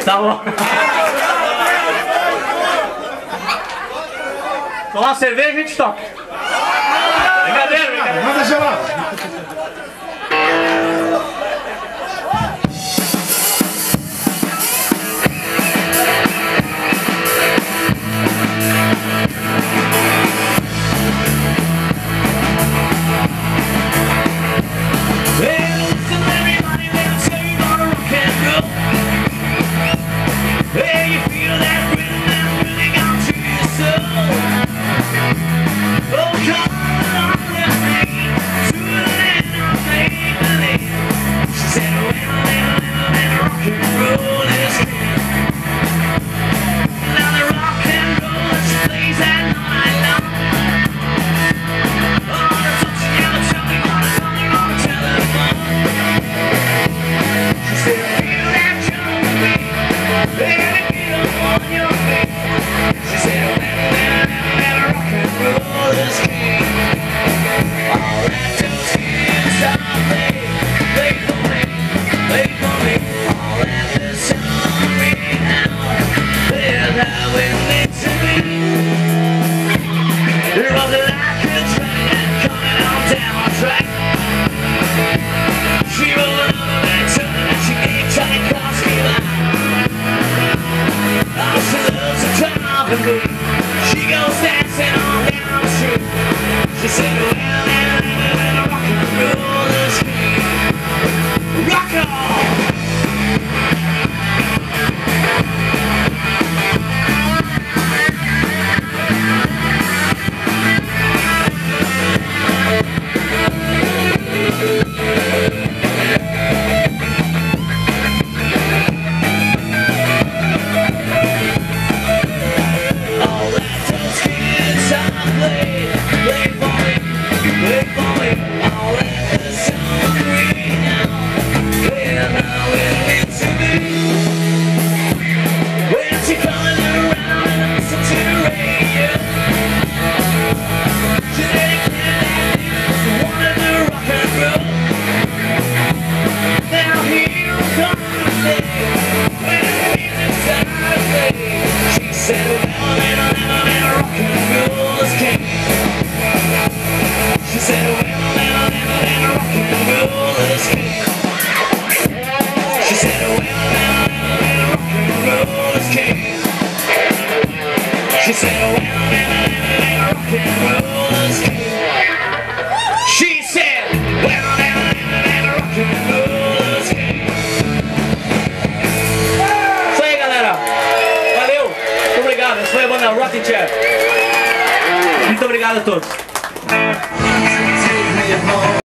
Tá bom. Tomar uma cerveja e a gente toca. Brincadeira, brincadeira. Manda geral. She goes dancing on down the street. She said, well, rock and roll is me. Rock on! She said, well, rock and roll is king. She said, well, rock and roll is king. Isso aí, galera. Valeu. Muito obrigado. Essa foi a banda Rocking Chair. Muito obrigado a todos.